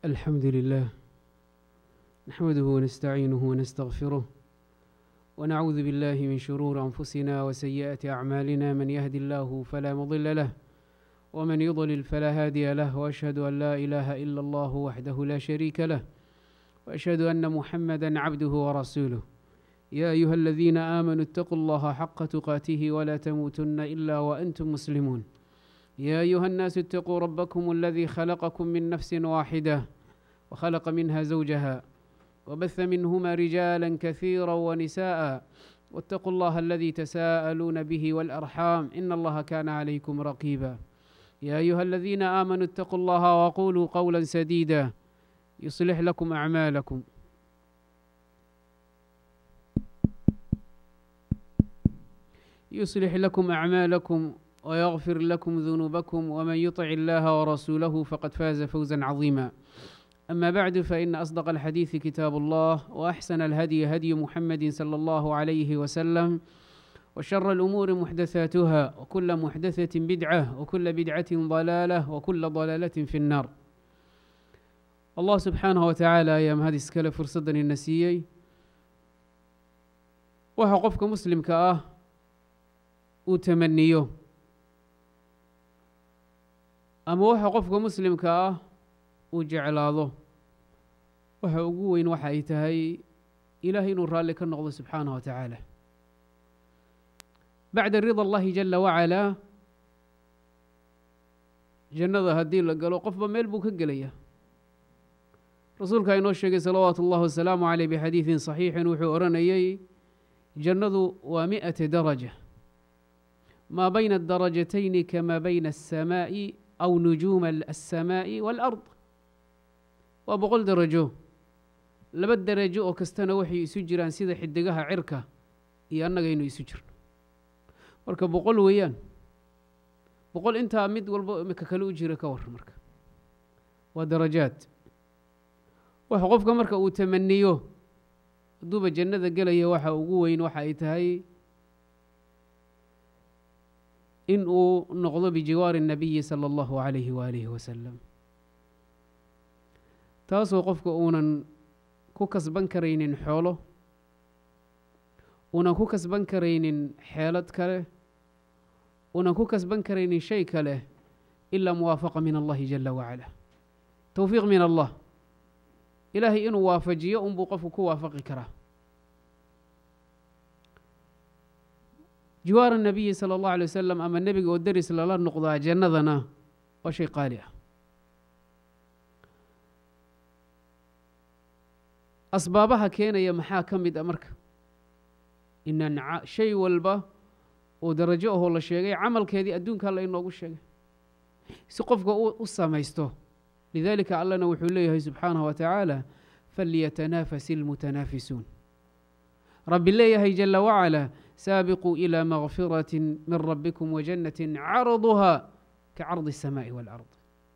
الحمد لله نحمده ونستعينه ونستغفره ونعوذ بالله من شرور أنفسنا وسيئات أعمالنا. من يهد الله فلا مضل له ومن يضلل فلا هادي له، وأشهد أن لا إله إلا الله وحده لا شريك له، وأشهد أن محمدا عبده ورسوله. يا أيها الذين آمنوا اتقوا الله حق تقاته ولا تموتن إلا وأنتم مسلمون. يا أيها الناس اتقوا ربكم الذي خلقكم من نفس واحدة وخلق منها زوجها وبث منهما رجالا كثيرا ونساء، واتقوا الله الذي تساءلون به والأرحام إن الله كان عليكم رقيبا. يا أيها الذين آمنوا اتقوا الله وقولوا قولا سديدا يصلح لكم أعمالكم ويغفر لكم ذنوبكم، ومن يطع الله ورسوله فقد فاز فوزا عظيما. أما بعد، فإن أصدق الحديث كتاب الله، وأحسن الهدي هدي محمد صلى الله عليه وسلم، وشر الأمور محدثاتها، وكل محدثة بدعة، وكل بدعة ضلالة، وكل ضلالة في النار. الله سبحانه وتعالى يا مهدي سكال فرصدني النسيي وحقفك مسلم كأه وتمنيه، أما وحقفك مسلم كأه وجعلاده وحقوين وحيتهي إلهي نور لك النغض سبحانه وتعالى. بعد الرضا الله جل وعلا جنة هدين لقالوا قفبا ميلبوك قليا رسولك إنه الشيخ صلوات الله والسلام عليه بحديث صحيح وحورني جنة 100 درجة، ما بين الدرجتين كما بين السماء أو نجوم السماء والأرض. وبقول درجو لبد درجو وكستنا وحي يسجران سيدا حدقها عركة إيانا غينو يسجر مركا بقول ويان بقول انت مد والمككلو جيرا كور مركا ودرجات وحقفك مركا وتمنيو دوبا جنة قليا وحا وقوين وحا ايتهاي إنه نغضب بجوار النبي صلى الله عليه وآله وسلم. تاسو قفك أونا كوكس بنكرين حوله una ku kasban karaynin xeelad kale una ku kasban karaynin shay kale ilaa muwaafaqa min allahi jala wacala, towfiiq min allah. ilaahay inuu waafajiyo unbuu qofku ku waafaqi karaa. jiwaar الnabiyi salى اllahu alay wasalam ama nebiga oo deris lala noqdaa jannadana waa shay qaali ah. asbaabaha keenaya maxaa ka mid a marka إن شيء والبا ودرجه الله شيء عمل كذي أدون كلا إنه شيء سقفك أسميسته. لذلك الله نوحي سبحانه وتعالى فليتنافس المتنافسون. رب الله جل وعلا سابقوا إلى مغفرة من ربكم وجنة عرضها كعرض السماء والأرض.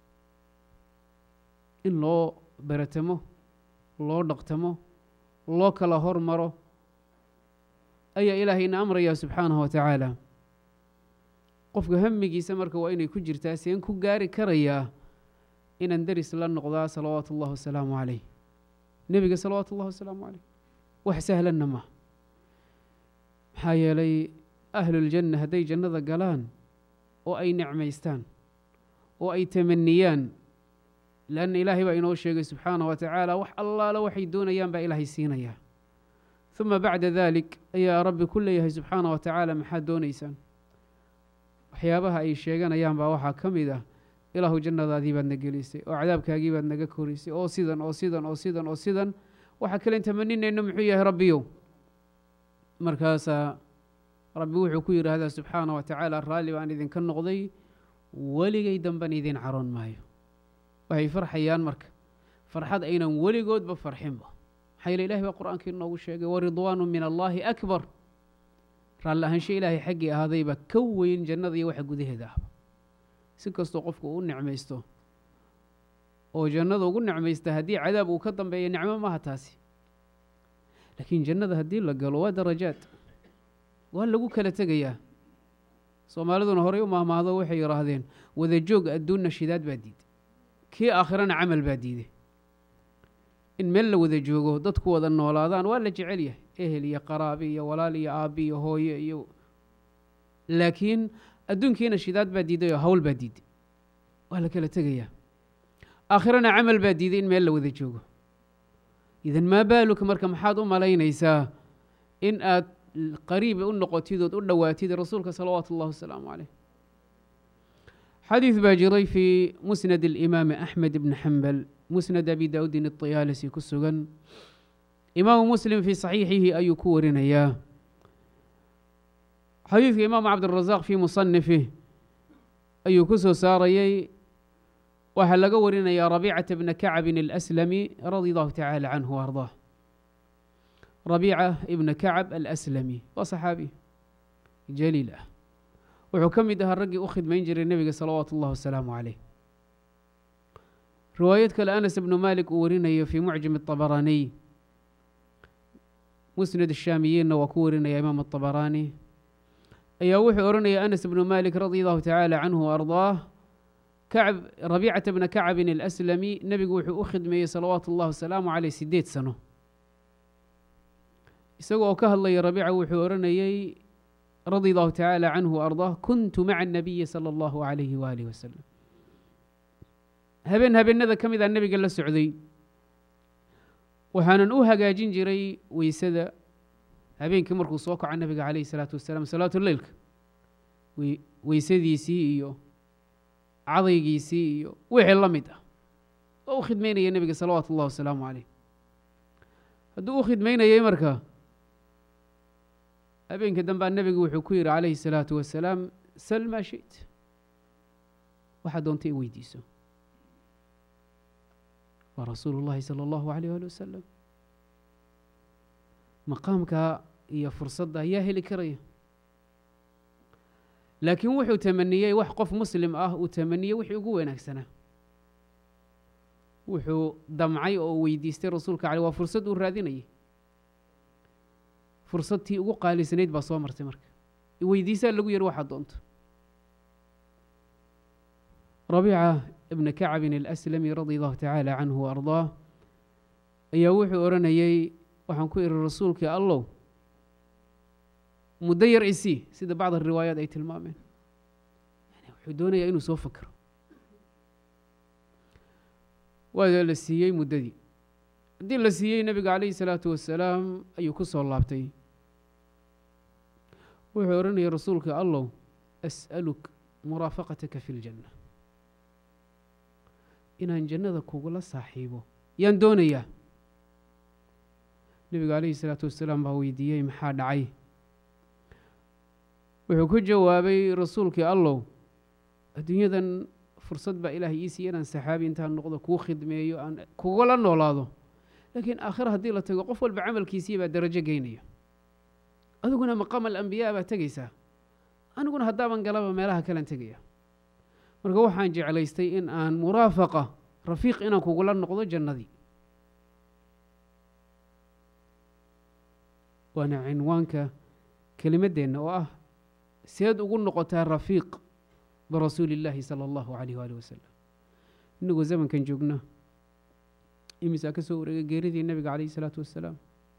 إن الله برتمه الله نقتمه الله كلا هرمره أي إلهينا أمر يا سبحانه وتعالى. قفك همجي سمرك وإني كجر تاسين كجاري كريا إن ندرس لنا قضاء صلوات الله والسلام عليه. نبي صلوات الله والسلام عليه وحسهل النما حيا لي أهل الجنة هدي جنة قلان وأي نعمة يستان وأي تمنيان، لأن إلهي بأينه الشيء سبحانه وتعالى وح الله لو وحيدون أيام بإلهي السين أيام. ثم بعد ذلك يا رب كل يهي سبحانه وتعالى محاد دون إيسان وحيابها أي شيئا أيام باوحا كميدة إله جنة ذي بان نقليسي وعذابك هاقيبا نقكوريسي أو سيدا أو سيدا أو سيدا أو سيدا وحكلين تمنين إنه محييه ربيو مركاسا ربي وحكوير هذا سبحانه وتعالى الرالي وأن إذن كان نغضي ولي دنبان إذن عرون مايو وهي فرحيان مرك فرحاد أين ولي قود بفرحين به حيل إلهي بالقرآن كنا وشيء ورضوان من الله أكبر. رال الله شيء إلهي حقي هذا يبقى كوين جنة ذي وحق ذي ذهب سكستو قفك ونعمة يستو أو جنة وقول نعمة يستهدي عذاب وكتم بأي نعمة ما هتاسي، لكن جنة هدي لك قالوا درجات وهل لقوا كلا تجيا صومالدون هوريو ما هذا وحي يراهدين وذا جوج أدونا شداد بديد كي آخرنا عمل بديده in meel la wada joogo dadku wada noolaadaan waa la jecel yahay ehel iyo qaraabi iyo walaal iyo aabbi iyo hooyo iyo laakiin adduunkiina shidaad baa diiday oo hawl baa diiday waa la kala tegayaa aakhirana camal baa diiday in meel la wada joogo idan maa baaluka marka maxaad u malaynaysaa in aad qariiba u noqotid ood u dhowaatid rasuulka salawaatu ullahi wasalaamu caleyh xadiid baa jiray fii musnad alimaami axmed ibni xambal musnad abi daawuudin الطiyaalisi ku sugan imaamu muslim fii saxiixihi ayuu ku warinayaa xadiidka imaamu cabdirazaq fii musanifih ayuu ku soo saarayay waxaa laga warinayaa rabiicata bna kacbin alaslami radia allahu tacaala canhu ardaah rabiica ibna kacab alaslami waa saxaabi jaliil ah wuxuu ka mid ahaa raggii u khidmayn jiray nebiga salawaatu ullahi wasalaamu caleyh riwaayad kale anas ibnu malik uu warinayo fii mucjam aطabaraaniy musnad الshaamiyiinna waa ku warinaya imaam aطabaraani ayaa wuxuu odhanaya anas ibnu malik radia allahu tacaala canhu ardaah rabiicata bna kacbin alaslami nebigu wuxuu u khidmeeyey salawaatu ullahi wasalaamu caleyh 8 sano isagoo ka hadlaya rabiica wuxuu odhanayey radia allahu tacaala canhu ardaah kuntu maca الnabiyi salى allahu alayhi waalihi wasalam habeenada ka mid a nebiga la socday waxaanan u hagaajin jiray weysada habeenkii markuu soo kaco nebiga calayhi salaatu wasalaam salaatuleylka weysadiisii iyo cadaygiisii iyo wixii la mid ah oo u khidmaynaya nebiga salawaatu ullahi wasalaamu caleyh hadduu u khidmaynayay marka habeenka dambaa nebigu wuxuu ku yidhi calayhi salaatu wasalaam sal maa shit waxaad doonta i weydiiso waa rasuulu llahi sala allahu alayh ali wasalam maqaamka iyo fursadda ayaa heli karaya laakiin wuxuu tamaniyey wax qof muslim ah uu tamaniyey wixii ugu wanaagsanaa wuxuu damcay oo weydiistay rasuulka caleh waa fursad uu raadinayay fursadtii ugu qaalisanayd baa soo martay marka weydiisaa lagu yidhi waxaad doonto rabiica ibna kacbin alaslami radia allahu tacaala canhu ardaah ayaa wuxuu odhanayey waxaan ku idhi rasuulkii allow muddo yar isii sida bacd ariwaayaat ay tilmaameen wuxuu doonayaa inuu soo fakero waa la siiyey muddadii haddii la siiyey nebiga calayhi salaatu wasalaam ayuu ku soo laabtay wuxuu odhanayay rasuulka allow as'aluk muraafaqataka fi ljanna inaan jannada kugula saaxiibo yaan doonayaa nebiga calayhi salaatu wasalaam baa weydiiyey maxaa dhacay wuxuu ku jawaabay rasuulkii allow adduunyadan fursad baa ilaahay ii siiya inaan saxaabi intaan noqdo kuu khidmeeyo aan kugula noolaado laakiin aakhira haddii la tago qof walba camalkiisii baa darajo geynaya adiguna maqaam alambiyaa baa tegaysaa aniguna haddaaban galaba meelaha kalan tegaya marka waxaan jeclaystay in aan muraafaqa rafiiq inaan kugula noqdo jannadii waana cinwaanka kelimaddeenna oo ah seed ugu noqotaa rafiiq birasuuli illaahi sala allahu calayh waali wasalam inagoo zamankan joogna imisaa ka soo wareegay geeridii nebiga calayhi salaatu wasalaam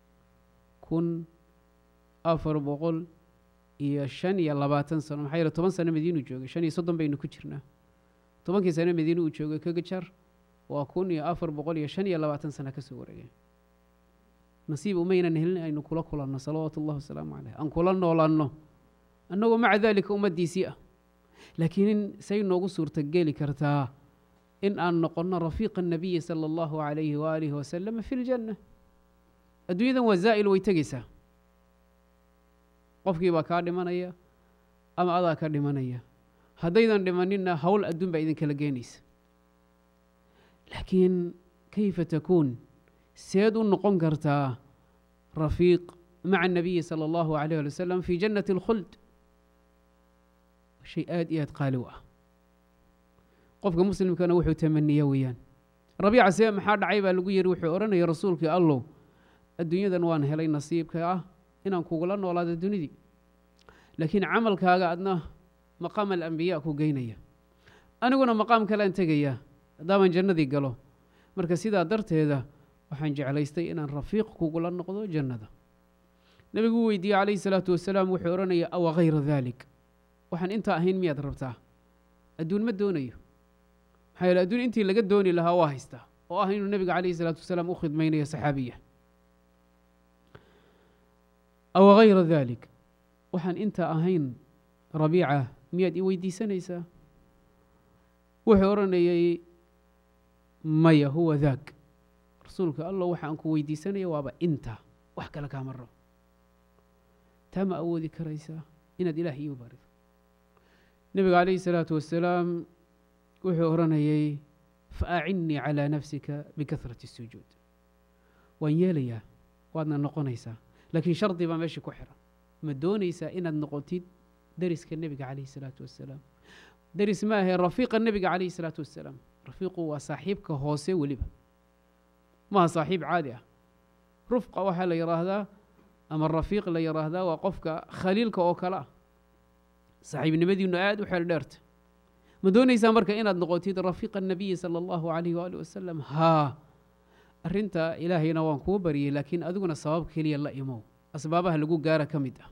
1425 sano maxaa yeele 10 sano madiinuu joogay 5 baynu ku jirnaa 10kii sano madiine uu joogay kaga jar waa 1425 sano ka soo wareegay nasiib umaynan helin aynu kula kulanno salawaatu ullahi wasalaamu caleyh aan kula noolanno annagoo maca daalika ummaddiisii ah laakiin say noogu suurtageli kartaa in aan noqonno rafiiqa الnabiyi salى allahu alayhi waalihi wasalam fi ljanna adduunyadan waa zaa'il way tegaysaa qofkii baa kaa dhimanaya ama adaa ka dhimanaya haddaydan dhimaninna hawl adduun baa idinkala geenaysa laakiin kayfa takuun seed u noqon kartaa rafiiq maca الnabiyi salى allahu alayh ali wasalam fi jannati اlkhuld shay aad iyo aad qaali u ah qofka muslimkana wuxuu tamaniya weeyaan rabiica see maxaa dhacay baa lagu yidhi wuxuu odhanaya rasuulkii allow adduunyadan waan helay nasiibka ah inaan kugula noolaado dunidii laakiin camalkaaga adna maqaam alambiyaa ku geynaya aniguna maqaam kalean tegaya haddaaban jannadii galo marka sidaa darteeda waxaan jeclaystay inaan rafiiq kugula noqdo jannada. nabigu wuu weydiiyey calayhi salaatu wasalaam, wuxuu odhanaya aw hayra dalik, waxaan intaa ahayn miyaad rabtaa? adduun ma doonayo, maxaa yeele adduun intii laga dooni lahaa waa haystaa, oo ah inuu nabiga calayhi salaatu wasalaam u khidmaynayo saxaabiya. aw hayra dalik, waxaan intaa ahayn Rabiica miyaad i weydiisanaysaa? wuxuu odhanayay maya, huwa daak, rasuulka allah waxaan ku weydiisanaya waaba intaa, wax kale kaama rabo. taa ma awoodi karaysaa inaad ilaah ii barido? nabiga calayhi salaatu wasalaam wuxuu odhanayay faacinnii calaa nafsika bikahrati الsujuud. waan yeelayaa, waadna noqonaysaa, laakiin shardi baa meesha ku xiran. ma doonaysaa inaad noqotid dariska nebiga calayhi salaatu wasalaam? daris ma ahe rafiiqa nebiga calayhi salaatu wasalaam. rafiiqu waa saaxiibka hoose weliba, maaha saaxiib caadi ah. rufqa waxaa la yidhaahdaa ama rafiiq la yidhaahdaa waa qofka khaliilka oo kale ah, saaxiibnimadiinu aad u xeel dheerta. ma doonaysaa marka inaad noqotid rafiiqa nabiyi sala allahu calayhi waali wasalam? haa, arrinta ilaahayna waan kuu baryay, laakiin adiguna sabab keliya la imow, asbaabaha lagu gaara ka mid ah.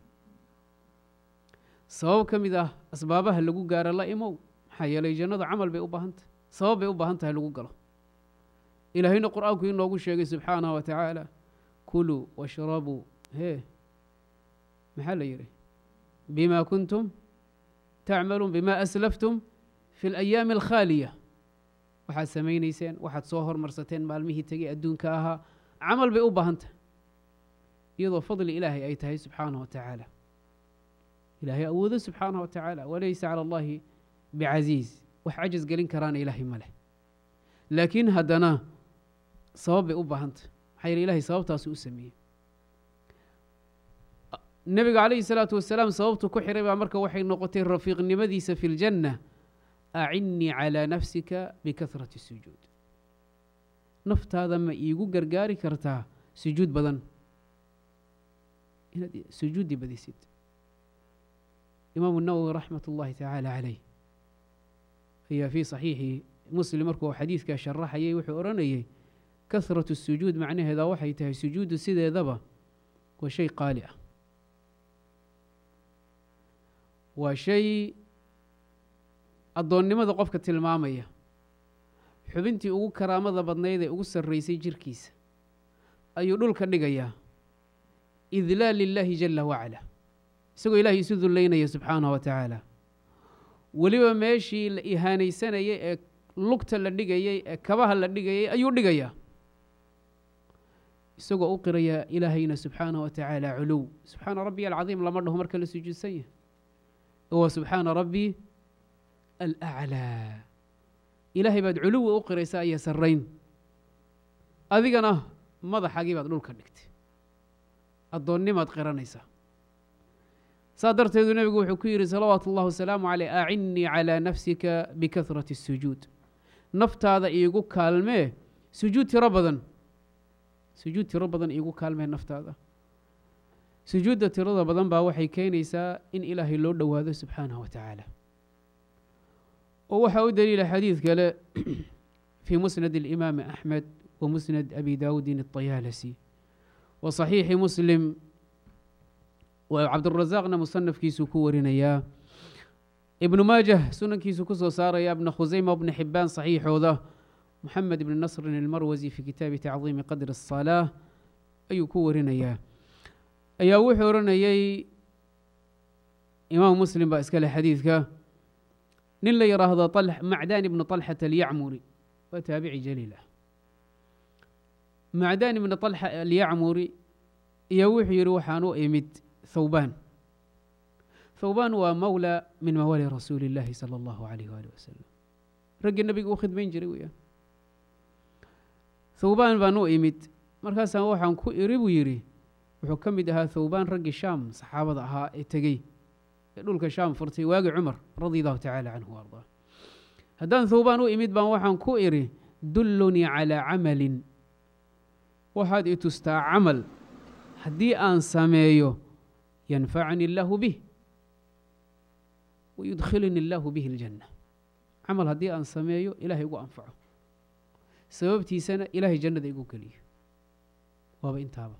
sabab ka mid ah asbaabaha lagu gaara la imow, maxaa yeelay jannadu camal bay u baahan tahay, sabab bay u baahan tahay lagu galo. ilaahayna qur'aanku inoogu sheegay subxaanahu wa tacaala, kuluu washrabuu maxaa la yidhi bima kuntum tacmaluun bima aslaftum fi alayaami alkhaaliya. waxaad samaynayseen, waxaad soo hormarsateen maalmihii tegey adduunka ahaa, camal bay u baahan tahay, iyadoo fadli ilaahay ay tahay subxaanahu wa tacaala. ilaahay awoodo subxaanahu wa tacaala, walaysa cala allahi bicasiiz, wax cajaz gelin karaana ilaahay ma leh. laakiin haddana sabab bay u baahan tahay, maxaa yeele ilahay sababtaasu u sameeyey. nebiga calayhi salaatu wasalaam sababtu ku xiray baa marka waxay noqotay rafiiqnimadiisa fi ljanna. acinnii calaa nafsika bikahrati sujuud. naftaada ma iigu gargaari kartaa sujuud badan, inaad sujuudi badisid. imaamu nawowi raxmat ullahi tacaala calayh ayaa fii saxiixi muslim markuu xadiidkaa sharaxayay wuxuu odhanayay kahratu sujuud macnaheeda waxay tahay sujuudu sideedaba waa shay qaali ah, waa shay addoonnimada qofka tilmaamaya. xubintii ugu karaamada badnayd ee ugu sarraysay jirkiisa ayuu dhulka dhigayaa idlaal lilaahi jala wacala, isagoo ilaahay isu dullaynaya subxaanahu wa tacaala. weliba meeshii la ihaanaysanayay ee lugta la dhigayey ee kabaha la dhigayay ayuu dhigayaa, isagoo u qiraya ilaahayna subxaanahu wa tacaala culuw. subxaana rabbiy alcadiim lama dhaho marka la sujuudsan yahay, waa subxaana rabbi alaclaa. ilaahay baad culuwa u qiraysaa iyo sarrayn, adigana madaxagii baad dhulka dhigtay, addoonnimaad qiranaysaa. saa darteedu nebigu wuxuu ku yidhi salawaatu ullahi wasalaamu caleyh acinnii calaa nafsika bikahrati الsujuud. naftaada iigu kaalmee sujuud tiro badan, sujuud tiro badan iigu kaalmee naftaada. sujuudda tirada badan baa waxay keenaysaa in ilaahay loo dhowaado subxaanahu wa tacaala. oo waxaa u daliila xadiid kale fii musnad alimaami axmed wa musnad abi daawuudin الطayaalasi wa صaxiixi muslim, wa cabdurasaaqna musanafkiisuu ku warinayaa, ibnu maajah sunankiisuu ku soo saaraya, ibna khusayma bna xibaan saxiixooda, moxamed ibni nasrin almarwasi fii kitaabi tacdiimi qadri الصalaaة ayuu ku warinayaa. ayaa wuxuu odhanayay imaam muslim baa iska leh xadiidka, nin la yidhaahdo macdaan ibnu طalxata alyacmuri, waa taabici jaliil ah. macdaan ibnu طalxa alyacmuri ayaa wuxuu yidhi waxaan u imid thawbaan. thawbaan waa mawla min mawaali rasuuli اllaahi salى اllahu alayh waalih wasalam, raggii nabiga u khidmayn jiray weyaan. thawbaan baan u imid, markaasaan waxaan ku iri buu yidhi, wuxuu ka mid ahaa thawbaan raggii shaam saxaabada ahaa ee tegey ee dhulka shaam furtay waagi cumar radia allahu tacaala canhu wa ardaa. haddaan thawbaan u imid baan waxaan ku idhi dullunii calaa camalin, waxaad i tustaa camal haddii aan sameeyo yanfacani illaahu bih wayudkhilini illaahu bihi aljanna. camal haddii aan sameeyo ilaahay igu anfaco, sababtiisana ilaahay jannada igu geliyo. waaba intaaba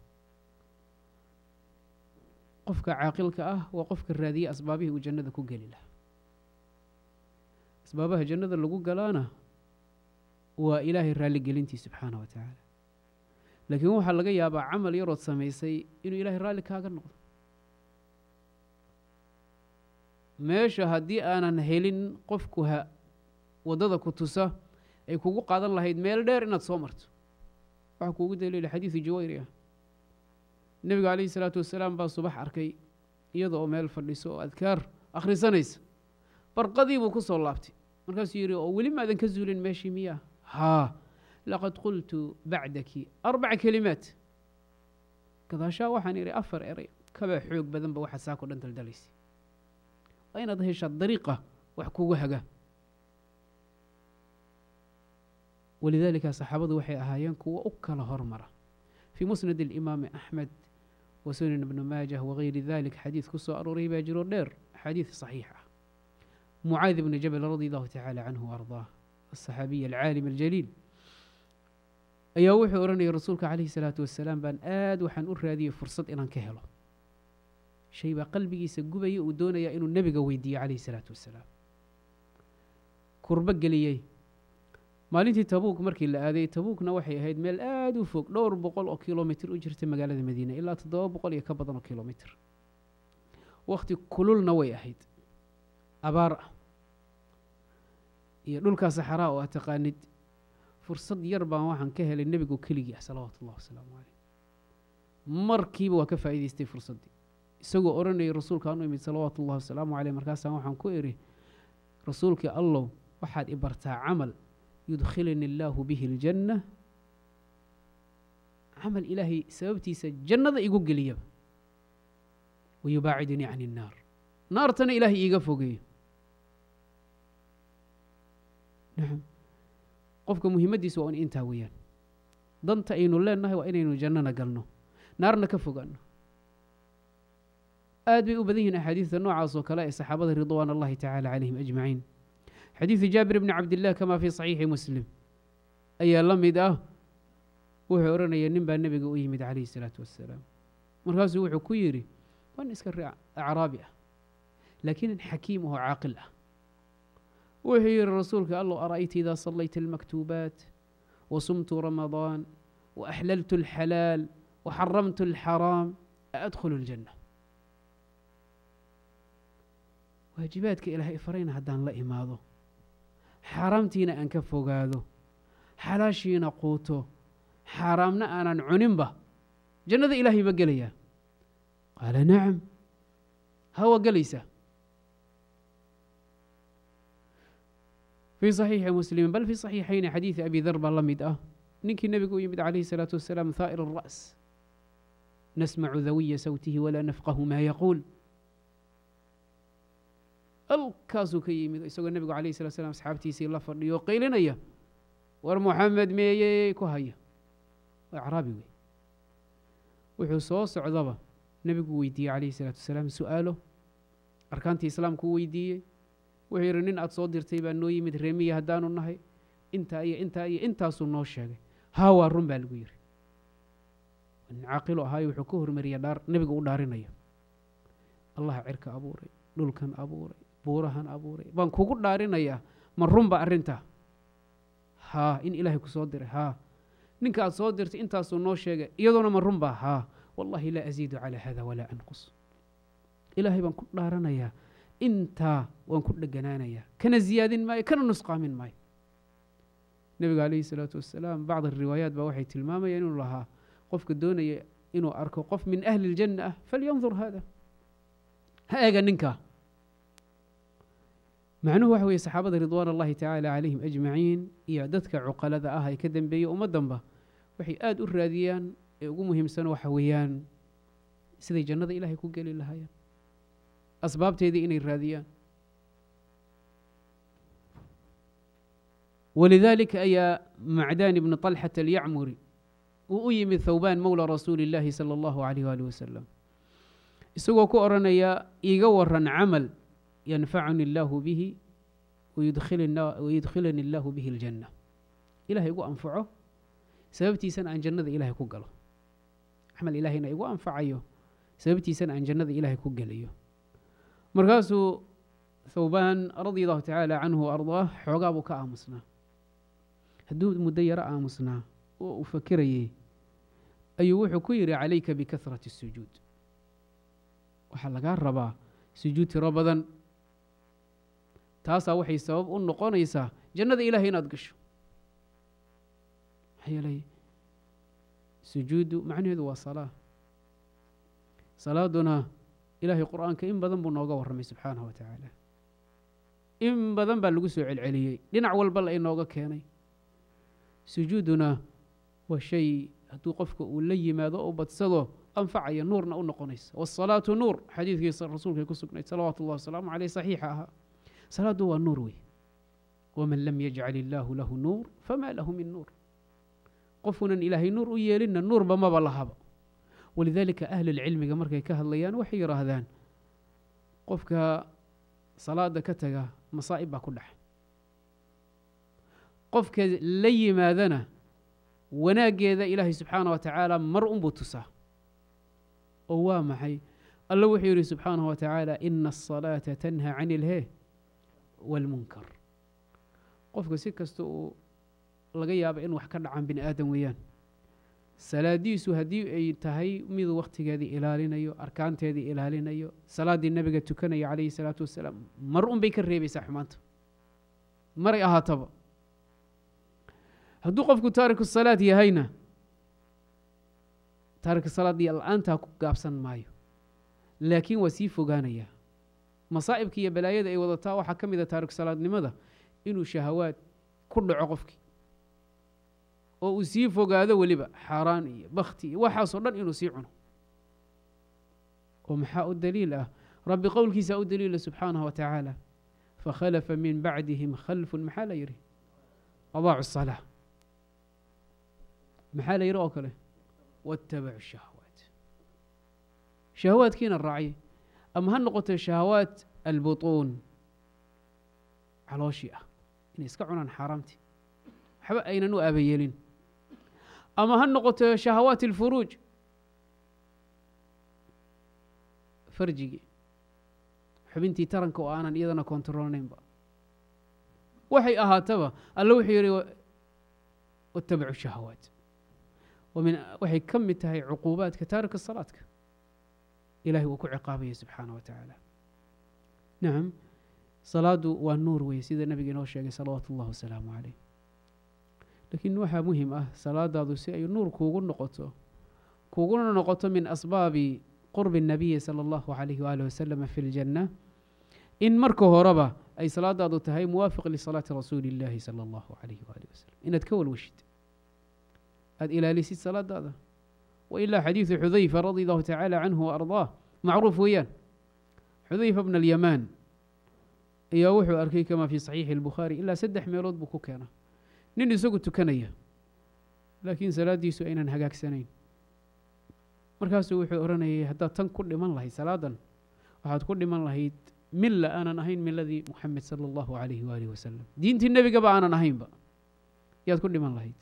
qofka caaqilka ah waa qofka raadiya asbaabihii uu jannada ku geli lahaa asbaabaha jannada lagu galaana waa ilaahay raalli gelintii subxaanahu wa tacaala laakiin waxaa laga yaabaa camal yarood samaysay inuu ilaahay raalli kaaga noqdo meesha haddii aanan helin qofku waddada ku tusa ay kugu qaadan lahayd meel dheer inaad soo marto waxaa kuugu daliila xadiidu jawayri ah nebiga calayhi salaatu wasalaam baa subax arkay iyada oo meel fadhiso oo adkaar akhrisanaysa barqadii buu ku soo laabtay markaasuu yidhi oo weli maadan ka zuulin meeshii miyaa haa laqad qultu bacdaki 4 kalimaat gadaashaa waxaan idhi 4 eray kabaa xoog badanba waxaad saako dhan daldalaysa waa inaad heshaa dariiqa wax kugu haga walidaalika saxaabadu waxay ahaayeen kuwa u kala hormara fii musnad alimaami axmed wa sunan ibni maajah wagayri dalik xadiid ku soo arooray baa jiro dheer xadiid saxiix ah mucaad ibni jabal radi allahu tacaala canhu waardaah asaxaabiy alcaalim aljaliil ayaa wuxuu odhanayay rasuulka calayhi salaatu wasalaam baan aad waxaan u raadiyey fursad inaan ka helo shay baa qalbigiisa gubaya uu doonayaa inuu nebiga weydiiyo calayhi salaatu wasalaam kurbo geliyey maalintii tabuuk markii la aaday tabuukna waxay ahayd meel aad u fog 200 oo kilomitir u jirta magaalada madiina ilaa 700 iyo ka badan oo kilomitir waqti kululna way ahayd abaar ah iyo dhulkaa saxaraa oo aad taqaanid fursad yar baan waxaan ka helay nebigu keligii ah salawaatu ullahi wasalaamu caleyh markiiba waa ka faa'iidaystay fursaddii isagoo odhanayay rasuulka anu imid salawaatu ullahi wasalaamu caleyh markaasaan waxaan ku idhi rasuulkii allow waxaad i bartaa camal yudkhilani illaahu bihi aljanna camal ilaahay sababtiisa jannada igu geliyaba wayubaacidunii can innaar naartana ilaahay iiga fogeeyo nacam qofka muhimaddiisa waa in intaa weeyaan danta aynu leenahay waa inaynu jannana galno naarna ka fogaano aad bay u badan yihiin axaadiista noocaas oo kale ee saxaabada ridwaan allahi tacaala calayhim ajmaciin xadiidu jaabir bni cabdillah kamaa fii saxiixi muslim ayaa la mid ah wuxuu odhanaya nin baa nebiga u yimid calayhi salaatu wassalaam markaasuu wuxuu ku yidhi waa nin iska acraabi ah laakiin xakiim oo caaqil ah wuxuu yidhi rasuulka allow ara'ayta idaa sallayta almaktuubaat wasumtu ramadaan waaxlaltu alxalaal waxaramtu alxaraam aadkhulu aljanna waajibaadka ilaahay farayna haddaan la imaado xaaraamtiina aan ka fogaado xalaashiina quuto xaaraamna aanan cuninba jannada ilaahay ma gelayaa qaala nacam hawa gelaysaa fii saxiixi muslimin bal fii saxiixayni xadiidi abi dar baa la mid ah ninkii nebigu u yimid calayhi salaatu wasalaam haa'ir alra's nasmacu dawiya sawtihi walaa nafqahu maa yaquul halkaasuu ka yimid isagoo nebigu calayhi salatu slam asxaabtiisii la fadhiyo oo qaylinaya war moxamed meeyey ku haya waa acraabi wey wuxuu soo socdaba nebigu weydiiyey calayhi salaatu wasalaam su'aalo arkaantii islaamku u weydiiyey wuxuu yidhi nin aad soo dirtay baa noo yimid reemiya haddaanu nahay intaa iyo intaa iyo intaasuu noo sheegay haa waa run baa lagu yidhi nin caaqilo ahaayo wuxuu ka hormariya nebigu u dhaarinaya allaha cirka abuuray dhulkan abuuray buurahan abuuray baan kugu dhaarinayaa ma runba arrintaa haa in ilaahay ku soo diray haa ninka aad soo dirtay intaasuu noo sheegay iyadoona ma runba haa wallahi laa asiidu calaa hada walaa anqus ilaahay baan ku dhaaranayaa intaa waan ku dheganaanayaa kana ziyaadin maayo kana nusqaamin maayo nebiga calayhi salaatu wasalaam bacd ariwaayaat baa waxay tilmaamayaan inuu lahaa qofka doonaya inuu arko qof min ahli iljanna ah falyandur hada ha eega ninkaa macnuhu waxa weeye saxaabada ridwaan allahi tacaala calayhim ajmaciin iyo dadka cuqalada ah ee ka dambeeyey ummaddanba waxay aad u raadiyaan ee ugu muhiimsan waxa weeyaan siday jannada ilaahay ku geli lahaayeen asbaabteedii inay raadiyaan walidaalika ayaa macdaan ibni طalxata alyacmuri uu u yimid thawbaan mowla rasuuli illaahi sala allahu calayh waali wasalam isagoo ku odhanaya iiga waran camal yanfacuni illaahu bihi wayudkhilani illaahu bihi aljanna ilahay igu anfaco sababtiisana aan jannada ilaahay ku galo camal ilaahayna igu anfacayo sababtiisana aan jannada ilaahay ku gelayo. markaasuu thawbaan radia allahu tacaala canhu wa ardaah xoogaa buu ka aamusnaa. hadduu muddo yaro aamusnaa oo uu fakirayey ayuu wuxuu ku yidhi calayka bikahrati الsujuud, waxaa lagaa rabaa sujuud tiro badan. taasaa waxay sabab u noqonaysaa jannada ilaahay inaad gasho. maxaa yeelay sujuuddu macnaheedu waa salaa. salaaduna ilaahay qur'aanka in badan buu nooga warramay subxaanahu wa tacaala. in badan baa lagu soo celceliyey, dhinac walba la inooga keenay. sujuuduna waa shay hadduu qofka uu la yimaado oo badsado anfacaya, nuurna u noqonaysa. waasalaatu nuur, xadiidkiisa rasuulkay ku sugnayd salawaatu ullahi wasalaamu caleyh saxiixa ahaa. salaadu waa nuur wey. waman lam yajcal illaahu lahu nuur famaa lahu min nuur. qofunan ilaahay nuur u yeelinna nuurba maba lahaba. walidaalika ahlulcilmiga markay ka hadlayaan waxay yidhaahdaan qofka salaada ka taga masaa'ib baa ku dhax, qofka la yimaadana wanaaggeeda ilaahay subxaanah wa tacaala mar unbuu tusaa. oo waa maxay? alla wuxuu yidhi subxaanahu wa tacaala ina asalaata tanhaa cani ilhee waalmunkar. qofka si kasta uu laga yaaba in wax ka dhacaan bini aadam weeyaan, salaadiisu haddii ay tahay mid wakhtigeedii ilaalinayo, arkaanteedii ilaalinayo, salaaddii nebiga tukanaya calayhi salaatu wasalaam, mar un bay ka reebaysaa xumaanta maray ahaataba. hadduu qofku taariku salaad yahayna taariku salaaddii la-aantaa ku gaabsan maayo, laakiin waa sii fogaanayaa. masaa'ibka iyo balaayada ay wadataa waxaa ka mid a taariku salaadnimada inuu shahawaad ku dhaco qofkii, oo uu sii fogaado weliba xaaraan iyo bakti iyo waxaasoo dhan inuu sii cuno. oo maxaa u daliil ah? rabbi qowlkiisa u daliila subxaanahu wa tacaala fakhalafa min bacdihim khalfun, maxaa la yidhi? adaacu salaa. maxaa la yidhi oo kale? waatabacu shahawaat. shahawaadkiina raacay, ama ha noqoto shahawaat albutuun, calooshii ah inay iska cunaan xaaraamtii waxba aynan u aabayeelin, ama ha noqoto shahawaat alfuruuj, farjigii xubintii taranka oo aanan iyadana kontaroolnaynba. waxay ahaataba alla wuxuu yidhi waatabacu shahawaat. waxay ka mid tahay cuquubaadka taarika salaadka ilahay uu ku ciqaabaya subxaanah wa tacaala. nacam, salaadu waa nuur weye sida nabiga inoo sheegay salawaatu ullahi wasalaamu caleyh. laakiin waxaa muhim ah salaadaadu si ay nuur kuugu noqoto, kuuguna noqoto min asbaabi qurbi الnabiyi salى اllahu عalayhi waalihi wasalama fi اljanna, in marka horeba ay salaadaadu tahay muwaafiq lisalaati rasuuli اllahi salى اllahu عalayhi waalihi wasalam, inaad ka walwashid, aad ilaalisid salaadaada. wailaa xadiidu xudayfa radi allahu tacaala canhu waardaah macruuf weeyaan. xudayfa bna alyamaan ayaa wuxuu arkay kama fii saxiixi اlbukhaari ilaa 3 meelood buu ku keena nin isagu tukanaya laakiin salaadiisu aynan hagaagsanayn. markaasuu wuxuu odhanayay haddaad tan ku dhiman lahayd salaadan, waxaad ku dhiman lahayd milla aanan ahayn miladii muxamed sala allahu calayhi waalihi wasalam, diintii nebigaba aanan ahaynba yaad ku dhiman lahayd.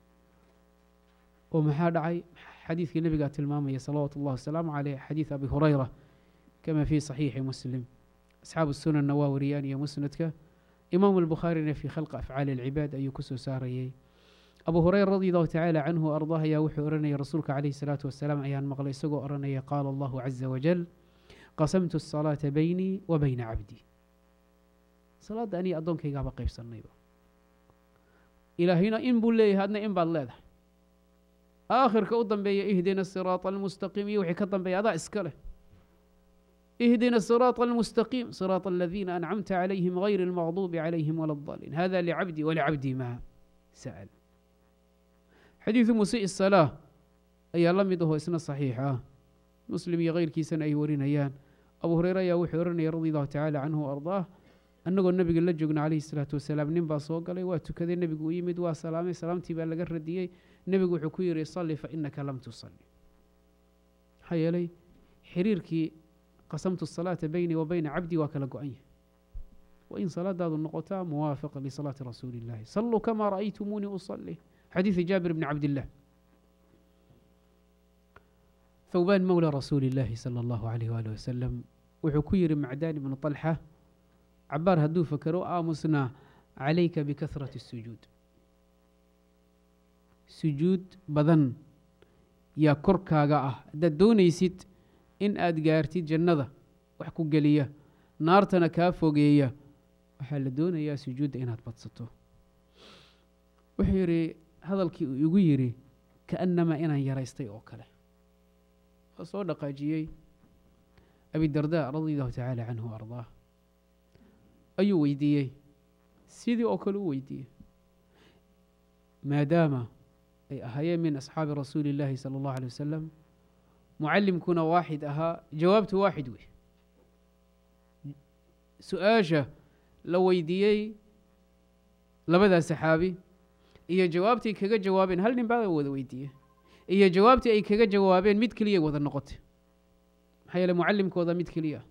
oo maxaa dhacay? xadiidkii nebigaa tilmaamaya salawaatu ullahi wasalaamu caleyh, xadiid abi hurayra kama fii saxiixi muslim. asxaabu sunanna waa wariyaan iyo musnadka. imaamu albukhaarina fii khalqi afcaali alcibaad ayuu ku soo saarayey. abu hurayra radi allahu tacaala canhu o ardaah ayaa wuxuu odhanaya rasuulka calayhi salaatu wasalaam ayaan maqlay isagoo odhanaya qaala allahu caza wajal qasamtu asalaata baynii wa bayna cabdii. salaadda aniga addoonkaygaaba qaybsannayba. ilaahayna in buu leeyahay, adna in baad leedahay. aakhirka u dambeeya ihdina asiraata almustaqiim iyo wixii ka dambeeya adaa iska leh. اهدنا الصراط المستقيم صراط الذين أنعمت عليهم غير المغضوب عليهم ولا الضالين هذا لعبدي ولعبدي ما سأل. حديث مسيء الصلاة أي لمده اسنا صحيحة مسلم غير كيسن أي ورين أيان. أبو هريرة يا وحورنا رضي الله تعالى عنه وأرضاه أنه النبي قال لجنا عليه الصلاة والسلام نبى صوق عليه واتكذا النبي ويمد وسلامه سلامتي بقى لقى رديه النبي وحكير يصلي فإنك لم تصلي. حي لي حريرك قسمت الصلاة بيني وبين عبدي وكلا قعيه. وإن صلاة هذا النقطة موافقة لصلاة رسول الله صلوا كما رأيتموني أصلي. حديث جابر بن عبد الله. ثوبان مولى رسول الله صلى الله عليه وآله وسلم وحكير معدان بن طلحة عبار هدو فكروا آمسنا عليك بكثرة السجود سجود بدن يا كركاغا دونيسيد إن أدقارتي جنة وحكو قلية نارتنا كافوغية وحال دون يا سجود إنها تبطسطو وحيري هذا يقيري كأنما إنا يريستي أوكله فصدق جيي أبي الدرداء رضي الله تعالى عنه وأرضاه أي ويديي سيدي أوكلو ويديي ما دام أي أهيا من أصحاب رسول الله صلى الله عليه وسلم معلم كنا واحد جوابته واحد وي سؤاشة لو ويديي لبدا سحابي إيا جوابتي كغا جوابين هل نبغى وذا ويديه إيا جوابتي أي كغا جوابين ميد كلية وذا النقط حيا لمعلم كوذا ميد كلية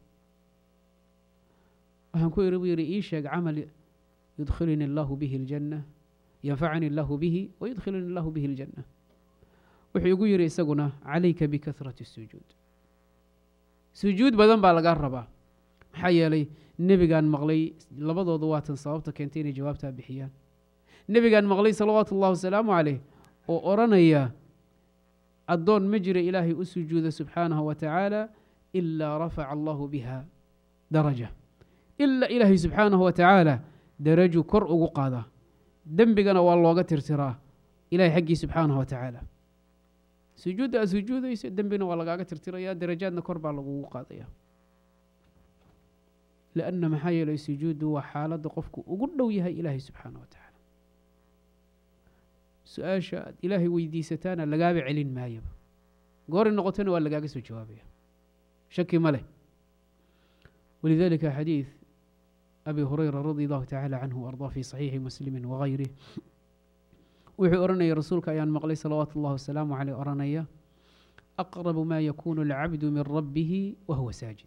وهنكوي ربي رئيشة عمل يدخلني الله به الجنة ينفعني الله به ويدخلني الله به الجنة وحيقول رئيسنا عليك بكثرة السجود سجود بدن بالغربة حيا لي النبي قال مغلي لبضو ضوات صوابتك كنتيني جوابتها بحيان النبي قال مغلي صلوات الله وسلامه عليه وأرنيا الدون مجري إلهي أسجود سبحانه وتعالى إلا رفع الله بها درجة إلا إلهي سبحانه وتعالى درجة كرء وقادة دنبقنا والله ترتراه إلهي حقي سبحانه وتعالى سجود دنبنا والله ترتراه يا درجاتنا كربع وقادة لأن محايا لي سجود وحالة قفك وقل له يهي إلهي سبحانه وتعالى سؤال شاد إلهي ويديستانا لقابع علين ما يبا قول النقطين ولا قاقس بجوابها شكي مله ولذلك حديث أبي هريرة رضي الله تعالى عنه وأرضاه في صحيح مسلم وغيره وحي أرني رسولك أيان مقلي صلوات الله والسلام عليه أرني أقرب ما يكون العبد من ربه وهو ساجد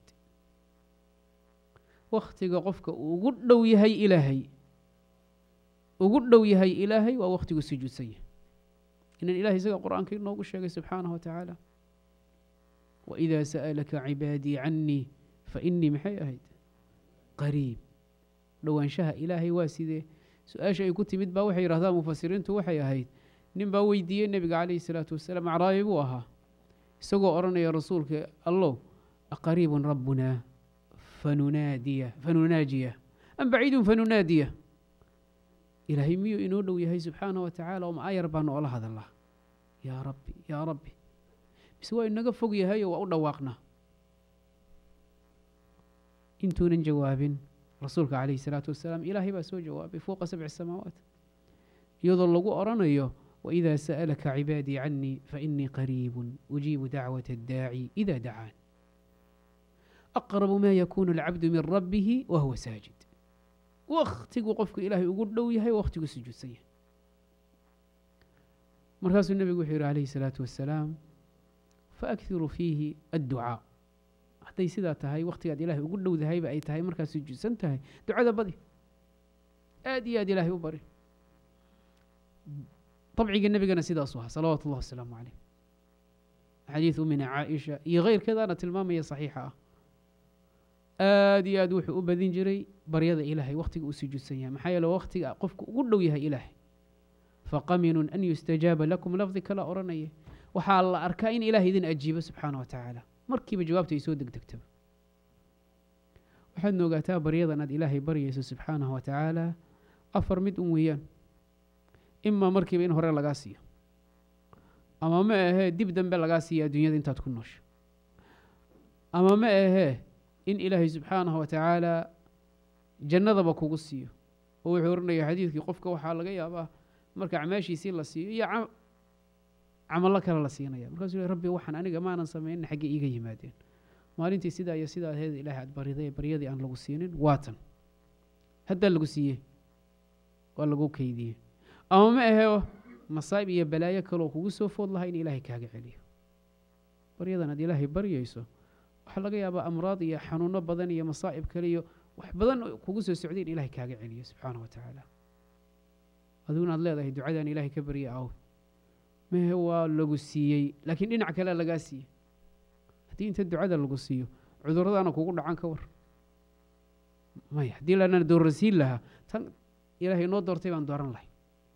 وقتك قفك وقل له يهي إلهي وقل له يهي إلهي ووقتك السجود سيه إن الإلهي سيقى القرآن كي نوق الشيء سبحانه وتعالى وإذا سألك عبادي عني فإني محي أهيد قريب لو أنشاء إلهي واسده سؤال شيء كنت مدبا وحي رهذا مفسرين توحي أهيد نبا ويدي النبي عليه الصلاة والسلام عرايبوها سقوا أرنا يا رسولك الله أقريب ربنا فنناجيه أم بعيد فنناديه إلهي ميو إنولو يهي سبحانه وتعالى وما يربان الله هذا الله يا ربي يا ربي بسواء إنك فوق يهي وأولا واقنا انتون جواب رسولك عليه الصلاة والسلام إلهي بسوا جوابي فوق 7 السماوات يضلقوا أرانيو وإذا سألك عبادي عني فإني قريب أجيب دعوة الداعي إذا دعان أقرب ما يكون العبد من ربه وهو ساجد وقتك وقفك إلهي يقول له يهي وقتك السجود سيه مركز النبي يقول عليه الصلاة والسلام فأكثر فيه الدعاء حتى يسيدا تهي وقتك إلهي يقول له ذهي بأي تهي مركز السجود سنتهي دعاء بدي آدي إلهي وبري طبعي النبي قال سيدا صوها صلوات الله والسلام عليه حديث من عائشة يغير كذا أنا تلمامية صحيحة آدي وحي أبذين جري بريادة إلهي وقتك أسجد سيها محايا لو وقتك قفك قل له يها إلهي فقمن أن يستجاب لكم لفظك لا أرنيه وحال الله أركائن إلهي ذن أجيب سبحانه وتعالى مركب جوابته يسودك تكتب وحد نوقاتا بريادة ند إلهي بريس سبحانه وتعالى أفرمد أمويان إما مركب إن هرى لغاسية أما ما هي دب دنب لغاسية دنيا دين تتكنوش أما ما هي إن إلهي سبحانه وتعالى جنة بكو قصيه هو يحورنا يا حديث قفك وحال لغا يابا marka camaashiisii la siiyo iyo camalo kale la siinaya markaasuu rabbi waxaan aniga maanan sameeynin xagga iiga yimaadeen maalintii sidaa iyo sidaa ahayd ilaahay aad bariday baryadii aan lagu siinin waatan hadda lagu siiyey waa lagu kaydiyey ama ma ahe masaa'ib iyo balaayo kale kugu soo food lahaa in ilaahay kaaga celiyo baryadan aad ilaahay baryayso waxa laga yaabaa amraad iyo xanuuno badan iyo masaa'ib kale iyo wax badan kugu soo socday in ilaahay kaaga celiyo subxaanahu wa tacaala aduna ad leedahay ducadan ilaahay ka barya aw ma waa lagu siiyey laakiin dhinac kale laga siiyey haddii inta ducada lagu siiyo cuduradaana kugu dhacan ka war maya haddii lanana doorasiin lahaa tan ilaahay inoo doortay baan dooran lahay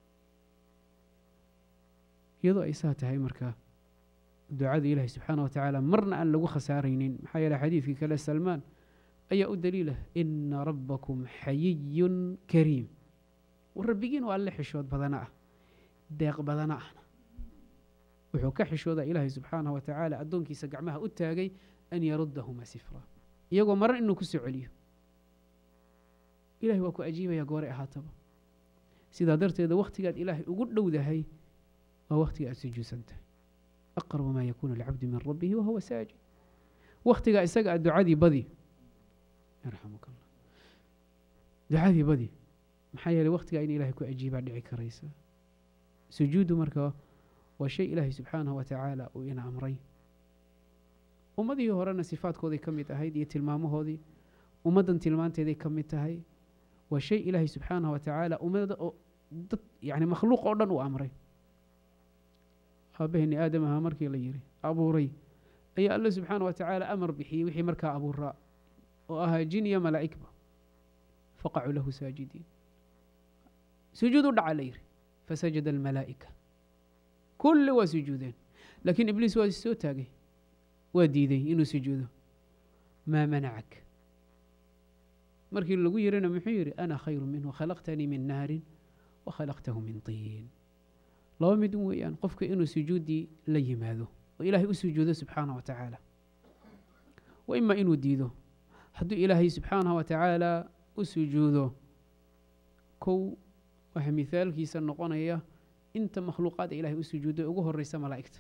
iyadoo ay saa tahay markaa ducada ilaahay subxaana watacaala marna aan lagu khasaaraynin maxaa yeele xadiidkii kale salmaan ayaa u daliila ina rabbakum xayiyun kariim war rabbigiin waa alle xishood badana ah deeq badana ahna wuxuu ka xishoodaa ilaahay subxaanahu watacaala addoonkiisa gacmaha u taagay an yaruddahuma sifra iyagoo maran inuu ku soo celiyo ilahay waa ku ajiibaya gooray ahaataba sidaa darteeda wakhtigaad ilaahay ugu dhowdahay waa wakhtiga aad sujuudsan tahay aqrabu maa yakuunu alcabdu min rabbihi wahuwa saajid wakhtigaa isaga aad ducadii badi yarxamuka allah ducadii badi maxaa yeelay wakhtigaa in ilahay ku ajiibaa dhici karaysa sujuudu marka waa shay ilaahay subxaanahu watacaala uu ina amray ummadihii horena sifaadkooday ka mid ahayd iyo tilmaamahoodii ummaddan tilmaanteeday ka mid tahay waa shay ilaahay subxaanahu watacaala ummadda oo dad yani makhluuq oo dhan uu amray aabaheenni aadam ahaa markii la yidhi abuuray ayaa alle subxaana watacaala amar bixiyey wixii markaa abuuraa oo ahaa jin iyo malaa'igba faqacuu lahu saajidiin sujuud u dhaca la yidhi fasajada almalaa'ika kulli waa sujuudeen laakiin ibliis waa soo taagay waa diiday inuu sujuudo maa manacak markii lagu yirina muxuu yidhi ana khayru minhu khalaqtanii min naarin wa khalaqtahu min tiin laba mid weeyaan qofka inuu sujuuddii la yimaado oo ilaahay u sujuudo subxaanahu watacaala wa ima inuu diido hadduu ilaahay subxaanahu watacaala u sujuudo kow waxa mithaalkiisa noqonaya inta makhluuqaada ilahay u sujuuday ugu horeysa malaa'igta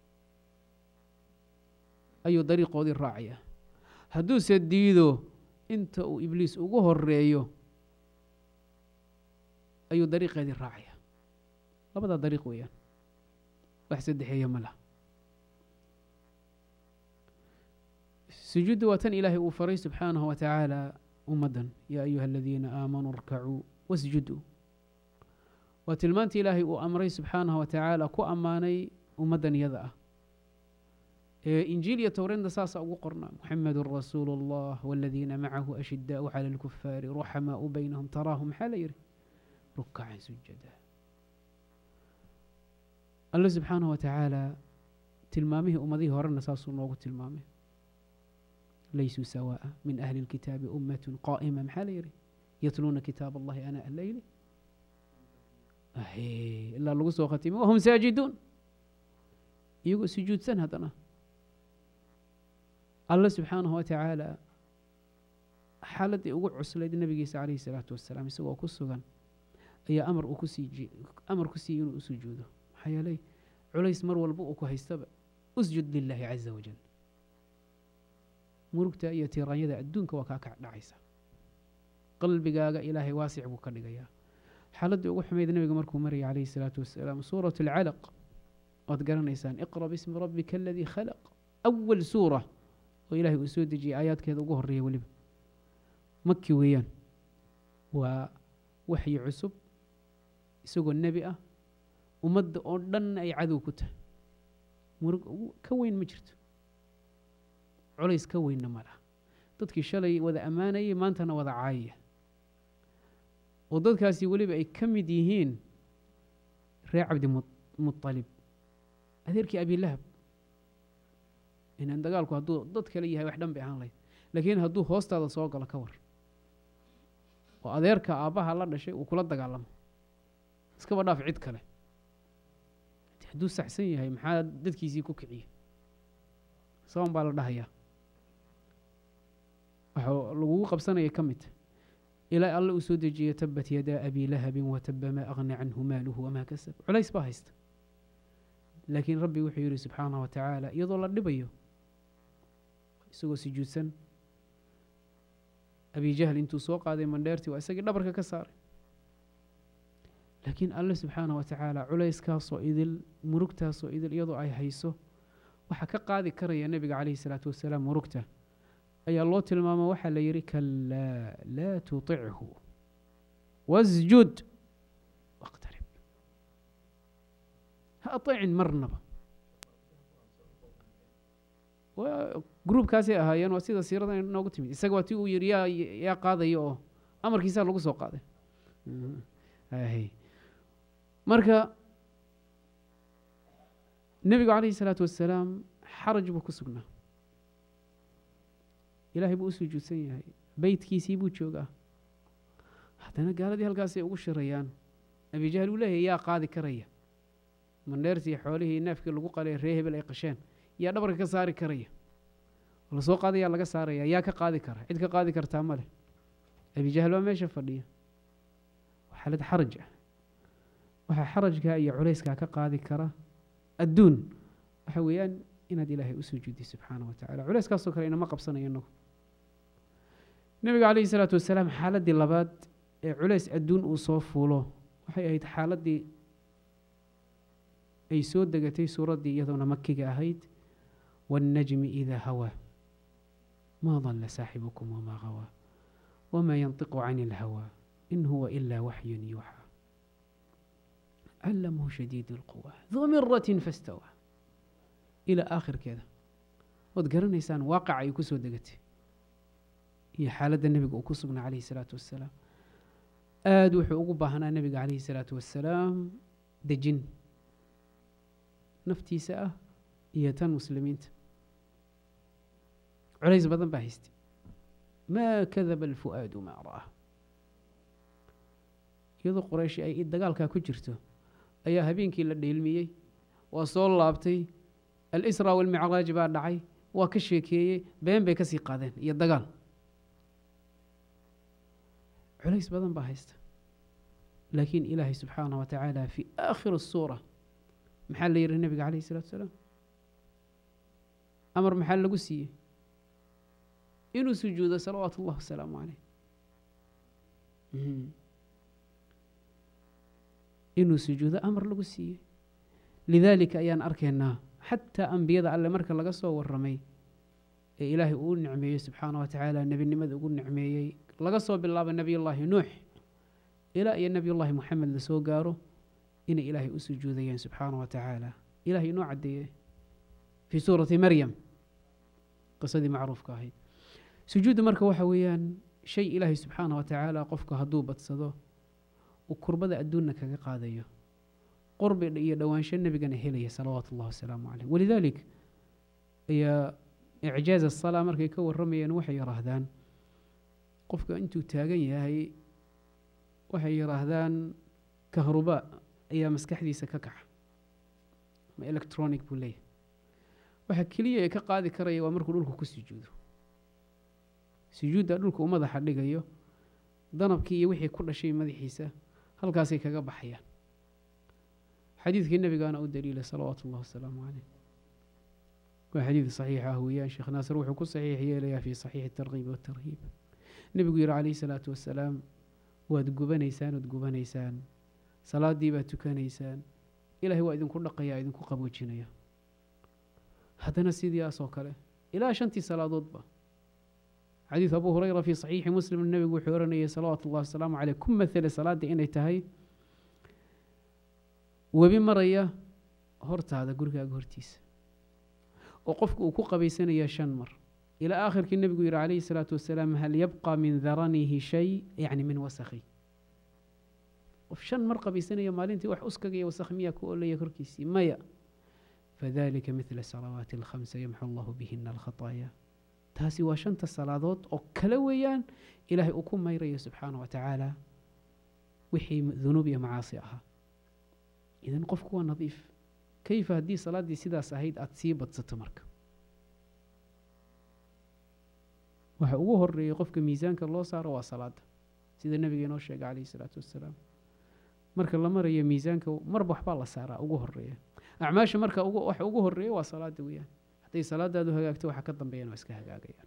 ayuu dariiqoodii raacaya hadduuse diido inta uu ibliis ugu horeeyo ayuu dariiqeedii raacaya labadaa dariiq weeyaan wax saddexeeya ma laha sujuudda waa tan ilaahay uu faray subxaanahu watacaala ummaddan yaa ayuha aladiina aamanuu irkacuu wasjuduu waa tilmaanta ilaahay uu amray subxaanahu watacaala ku ammaanay ummaddan iyada ah injiil iyo towreedna saasaa ugu qornaa muxamedun rasuulu allah waladiina macahu ashidaau cala alkufaari ruxamaau baynahum taraahum maxaa la yidhi rukacan sujada alle subxaanahu watacaala tilmaamihii ummadihii horena saasuu noogu tilmaamay laysuu sawaa'a min ahli اlkitaabi ummatun qaa'ima maxaa la yidhi yatluuna kitaab allahi ana alleyli ilaa lagu soo khatimay wahum saajiduun iyagoo sujuudsan haddana alle subxaanahu watacaala xaaladdii ugu cuslayd nabigiisa calayhi salaatu wasalaam isagoo ku sugan ayaa amar ku siiyey inuu u sujuudo maxaa yeelay culays mar walba uu ku haystaba usjud lilaahi caza wajal murugta iyo tiiraanyada adduunka waa kaa kac dhacaysa qalbigaaga ilaahay waasic buu ka dhigayaa xaaladdii ugu xumayd nabiga markuu marayay calayhi salaatu wasalaam suurat alcalaq waad garanaysaan iqra bismi rabbika aladii khalaq awal suura oo ilaahay uu soo dejiyey aayaadkeeda ugu horreeya weliba maki weeyaan waa waxyi cusub isagoo nebi ah ummadda oo dhan ay cadow ku tahay murug ka weyn ma jirto culays ka weynna ma laha dadkii shalay wada ammaanayay maantana wada caayaya oo dadkaasi weliba ay ka mid yihiin reer cabdimuطalib adeerkii abilahab inaan dagaalku hadduu dad kale yahay wax dhan bay ahaan lahayd laakiin hadduu hoostaada soo galo ka war oo adeerka aabbaha la dhashay uu kula dagaalamo iskaba dhaaf cid kale hadduu saxsan yahay maxaa dadkiisii ku kiciya saban baa la dhahayaa waxaa lagugu qabsanaya ka mid ilaa alle uu soo dejiya tabat yadaa abi lahabin wataba maa agna canhu maaluhu wamaa kasab culays baa haysta laakiin rabbi wuxuu yidhi subxaanahu watacaala iyadoo la dhibayo isagoo sujuudsan abi jahl intuu soo qaaday mandheertii waa isagii dhabarka ka saaray laakiin alle subxaanahu watacaala culayskaasoo idil murugtaasoo idil iyadoo ay hayso waxaa ka qaadi karaya nebiga calayhi salaatu wasalaam murugta ayaa loo tilmaama waxaa la yidhi kalaa laa tuطichu wasjud waqtarib ha aطicin marnaba جروب كاسي أهايان وسيدة سيرة نوقت مي إسقى واتي ويريا يا قاضي يو أمر كيسا لوجو سو قاضي هاي مركا النبي عليه الصلاة والسلام حرج بكسبنا إلهي بوسو جوسين هاي بيت كيسي بوتشوغا حتى أنا قال دي هالقاسي وش ريان أبي جهل ولا هي يا قاضي كريه من ديرتي حوله نافك لوgu qalay reehbel ay qasheen yaa dhabarka ka saari karaya wala soo qaadaya laga saaraya yaa ka qaadi kara cid ka qaadi kartaa male abi jahl waa meesha fadhiya xaalad xaraj waxa xarajka iyo culayska ka qaadi kara adduun waxa weeyaan inaad ilaahay u sujuudi subhanahu wa ta'ala culayskaas oo kale inama qabsanayno nabiga kaleey salaatu wasalaam xaaladii labaad ee culays adduun uu soo fuulo waxay ahayd xaaladii أي سود دقتي سورة دي يذون مكة أهيد والنجم إذا هوى ما ضل ساحبكم وما غوى وما ينطق عن الهوى إن هو إلا وحي يوحى علمه شديد القوى ذو مرة فاستوى إلى آخر كذا وذكرنا إنسان واقع يكسو دقتي هي حالة النبي وكسبنا عليه الصلاة والسلام آدو حقوق هنا النبي عليه الصلاة والسلام دجن نفتيسة هي تن مسلمين علايز بدن باهستي ما كذب الفؤاد ما رآه يدو قريش أي الدقال كاكو جرتو أي هبينكي لدي الميي وصول لابتي الإسراء والمعراج بعد دعي وكشيكي بين بيكسي قادين هي الدقال علايز بدن باهست لكن إلهي سبحانه وتعالى في آخر السورة محل يرى النبي عليه الصلاة والسلام أمر محل قسيه إنه سجود صلوات الله والسلام عليه إنه سجود أمر لقسيه لذلك أيان أركينا حتى أنبياء على مركز لقصوا والرمي إلهي يقول نعميه سبحانه وتعالى النبي النمذ يقول نعميه لقصوا بالله بالنبي الله نوح إلى أن نبي الله محمد لسو قاره إن إلهي أسجودين سبحانه وتعالى إلهي نوع عديه في سورة مريم قصدي معروف كاهي سجود مركة وحويان شيء إلهي سبحانه وتعالى قفك هدوبة صدو وكربة أدونك قاضيه قرب دوان شن بقنا هليه صلوات الله وسلامه عليه ولذلك هي إعجاز الصلاة مركة يكون رمي وحي رهدان قفك أنتو تاقين هاي وحي رهدان كهرباء أيام مسكحديسة ككح ما إلكترونيك بوليه waxa kaliya ay ka qaadi karaya waa markuu dhulku ku sujuudo sujuuda dhulku uma madaxa dhigayo danabkii iyo wixii ku dhashay madaxiisa halkaas ay kaga baxayaan xadiidkii nabigaana u daliilay sallallahu wasallam alayhi wa xadiid saxiix ah weeyaan sheekh naasir wuxuu ku saxiix yeelayaa fi saxiix at-targhib wa at-tarhib nabigu yiri alayhi salaatu wasalaam waad gubanaysaan salaadii baad tukanaysaan ilaahay waa idinku dhaqayaa idinku qaboojinaya هذا سيدي أسوكله إلى شنتي صلاة ضبة حديث أبو هريرة في صحيح مسلم النبي وحورنا صلوات الله والسلام عليه كم مثل صلاة إن تهي وبمرية هرت هذا قرقا قرتيس وقفك وكوقا بيسنة يا شنمر إلى آخر كي النبي يقول عليه الصلاة والسلام هل يبقى من ذرنه شيء يعني من وسخي وفي شنمر قبيسنة يا مالين تي وح أسكا يا وسخمية كولا يا كركيسي مايا فذلك مثل الصلوات الخمس يمحو الله بهن الخطايا تاسي واشنت الصلاه او كلويان الهي اكون ما يري سبحانه وتعالى وحي ذنوب معاصيها اذا قفك نظيف كيف هدي صلاه دي سيدا سهيد اتسيبت ستمرك waxa ugu horeeyay qofka miisaanka loo saaro waa salaada sida nabigeena sheegay kaleey salaatu wassalaam marka la marayo miisaanka marba waxba la saaraa ugu horeeya أعماش مركا وح أوجه الرئي وصلاة وياه حتى صلاة هذا هجاكتو حكت بيان واسكها هجاكيان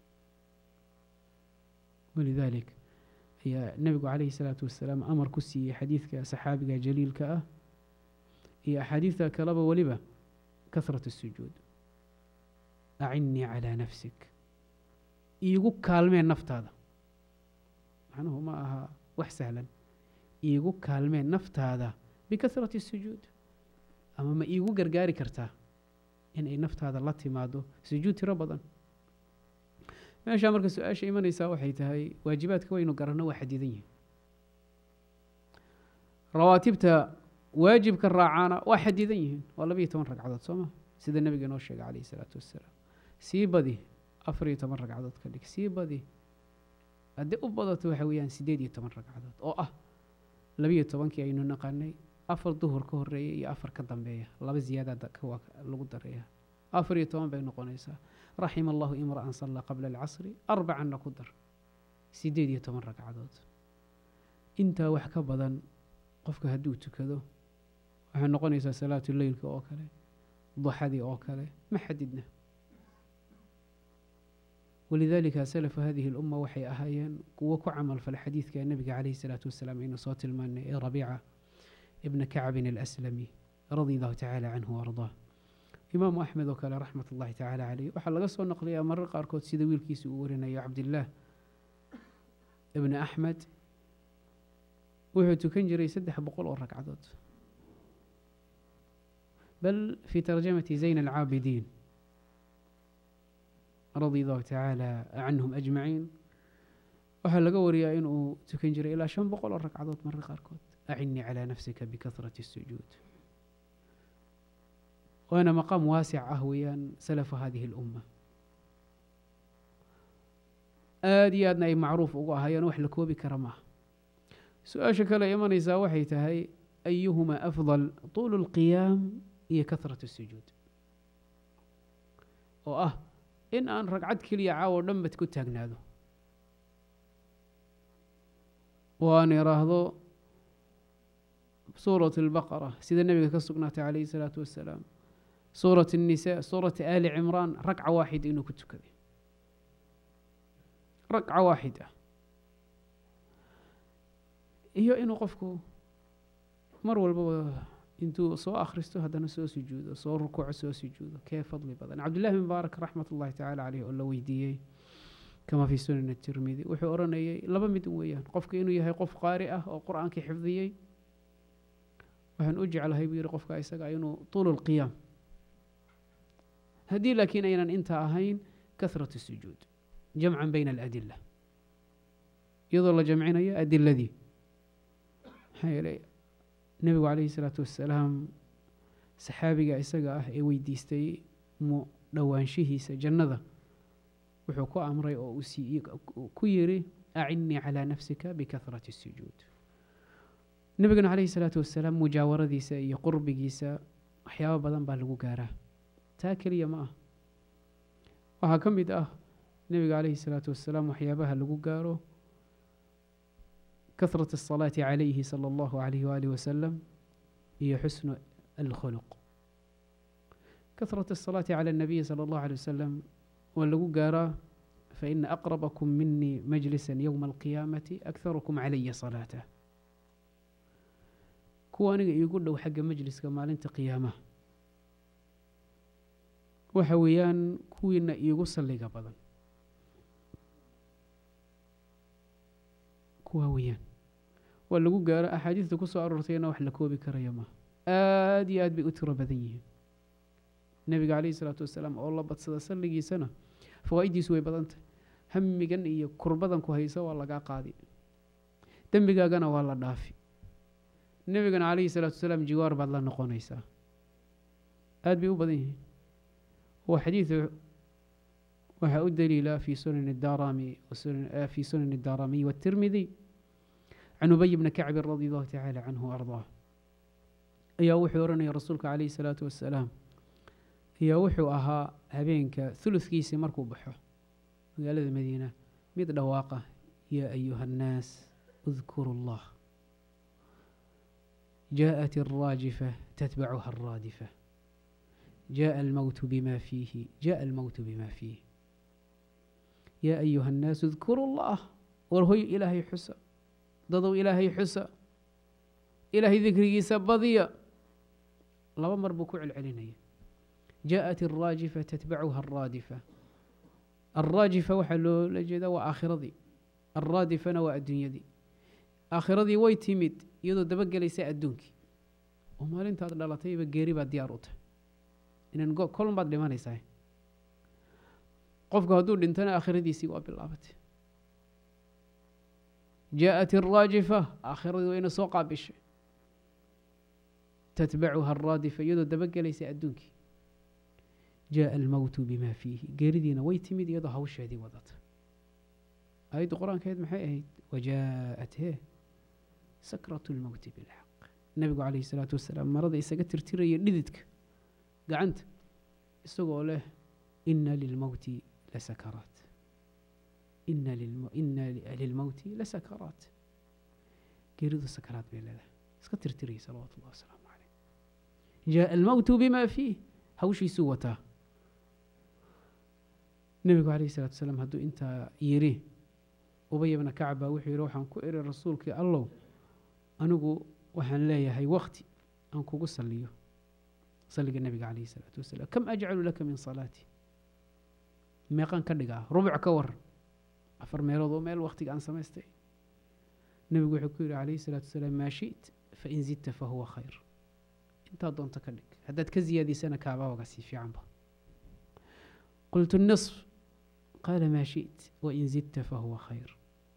ولذلك هي النبي عليه الصلاة والسلام أمر كسي حديث كصحابي جليل كأه هي حديث كلبة ولبة كثرة السجود أعني على نفسك يقول كلمة نفط هذا عنه ما وحسهلا يقول كلمة نفط هذا بكثرة السجود أما ما إيجو قرقاري كرتا inay naftaada la timaado sujuud tiro badan. meeshaa marka su-aasha imanaysaa waxay tahay waajibaadka waynu garanno waa xadidan yihin, rawaatibta waajibka raacaana waa xadidan yihiin, waa 12 ragcadood sooma sida nabiga inoo sheegay calayhi salaatu wassalaam. sii badi 14 ragcadood ka dhig, sii badi haddii u badato waxa weeyaan 18 ragcadood oo ah 12kii aynu naqanay, 4 duhur ka horeeya iyo 4 ka dambeeya, 2 ziyaadada lagu dareeya 14 bay noqonaysaa. raxima allahu imra'an salla qabla alcasri 4 ku dar 18 ragcadood. intaa wax ka badan qofka hadduu tukado waxay noqonaysaa salaatu leylka oo kale, duxadii oo kale, ma xadidna. ولذلك سلف هذه الأمة وحي أهايان وكو عمل فالحديث كان النبي عليه الصلاة والسلام إنه صوت المان ربيعة ابن كعب الأسلمي رضي الله تعالى عنه وأرضاه. إمام أحمد وكال رحمة الله تعالى عليه وحل قصة نقلية مرة قاركوت سيدويل كيس أورنا يا عبد الله ابن أحمد وحيتو كنجري يسدح بقول الركعات، بل في ترجمة زين العابدين رضي الله تعالى عنهم أجمعين وحل قوريا إنه تكنجري إلى 5 ركعات مرة قاركوت. أعني على نفسك بكثرة السجود. وأنا مقام واسع أهويا سلف هذه الأمة آدي أدنى معروف وهي نوح لكو بكرمه. سؤال شكل يمن يساوحي تهي أيهما أفضل طول القيام هي كثرة السجود. إن أن رقعت كليا عاور لما تكون تاقناذو وأنا راهضو سورة البقرة سيد النبي كسقناته عليه الصلاة والسلام، سورة النساء، سورة آل عمران، ركعة واحدة إنه كنت كذي، ركعة واحدة هي إنه قفكو مروا البابا انتو سو أخرستو هذا نسو سجود، سو ركوع سو سجود، كيف فضل بدن. عبد الله بن مبارك رحمة الله تعالى عليه أولا ويديي كما في سنن الترمذي وحي أورانيي لبا مid ويان قفك إنه يهي قف قارئة أو قرآن كي حفظيي وحن أجعل هاي بيري قفك إساقا إنه طول القيام هدي، لكن أيضا انت أهين كثرة السجود جمعا بين الأدلة يظل جمعنا يا أدلة ذي حي لي النبي عليه الصلاة والسلام saxaabiga isaga ah ee weydiistay dhawaanshihiisa jannada wuxuu ku amray oo uu ku yiri a'inni ala nafsika bikathrati as-sujud. nabigana alayhi salaatu wasalaam mujaawaradiisa iyo qurbigiisa waxyaabo badan baa lagu gaaraa, taa kaliya ma ah. waxaa ka mid ah nabiga alayhi salaatu wasalaam waxyaabaha lagu gaaro كثرة الصلاة عليه صلى الله عليه وآله وسلم هي حسن الخلق. كثرة الصلاة على النبي صلى الله عليه وسلم ولو قارا فإن أقربكم مني مجلسا يوم القيامة أكثركم علي صلاة. كواني يقول له حق مجلس كمال انت قيامة وحويان كوين يقصل لي قبضا كوهويان ولو قارا أحاديث كسو أرورتين وحلكو بكريمة آدي آد بأتر بذيه. النبي عليه الصلاة والسلام الله بتصدى سلقي سنة فوايدي سوي بدنت همي قن إيا كربضان كوهيسا والله قاقادي دنبي قاقنا والله دافي. النبي عليه الصلاة والسلام جوار بعد الله نقونيسا آد بأو بذيه. هو حديث وحا الدليل في سنن الدارمي في سنن الدارمي والترمذي عن أبي بن كعب رضي الله تعالى عنه وأرضاه. يا وحو رني رسولك عليه الصلاة والسلام يا وحو أها هبينك ثلث كيسي مركو بحو قال المدينة ميد دواقة يا أيها الناس اذكروا الله جاءت الراجفة تتبعها الرادفة جاء الموت بما فيه جاء الموت بما فيه يا أيها الناس اذكروا الله ورهي إلهي حسى ضدوا إلهي حسى إلهي ذكري سبضية الله مربكوع العلينية. جاءت الراجفة تتبعها الرادفة. الراجفة وحلو لجدا وآخر ذي الرادفة نواء الدنيا دي آخر ذي ويتمد يدو دبقى ليس أدونك وما لنت هذا لا طيب قريبا دياروته إن كل ما دمان يساي قف هدول انتنا آخر دي سوا باللابت جاءت الراجفة آخر وين سوق بش تتبعها الرادفة يدو دبق ليس أدونك جاء الموت بما فيه قردينا ويتمد يدو هوش هذه وضت آية القرآن كيد محيئة وجاءت هي سكرة الموت بالحق النبي عليه الصلاة والسلام مرض إساق ترتيري لذتك قعنت استقوا له إن للموت لسكرات إن للموت لسكرات قردو سكرات بالله إساق ترتيري صلوات الله وسلامه عليه جاء الموت بما فيه هوشي سوته النبي عليه الصلاة والسلام هدو انت يريه أبي بن كعب وحي روحا كؤر رسولك الله أنقو وحن لا يهي وقتي أنكو قصليه صلي النبي عليه الصلاة والسلام كم أجعل لك من صلاتي ميقان كدقا ربع كور أفر ميلوضو ميل وقتي أن سمستي النبي حكير عليه الصلاة والسلام ما شئت فإن زدت فهو خير انت دون تكدق هداد كزيادي سنة كعبا وقسي في عنبا قلت النصف قال ما شئت وإن زدت فهو خير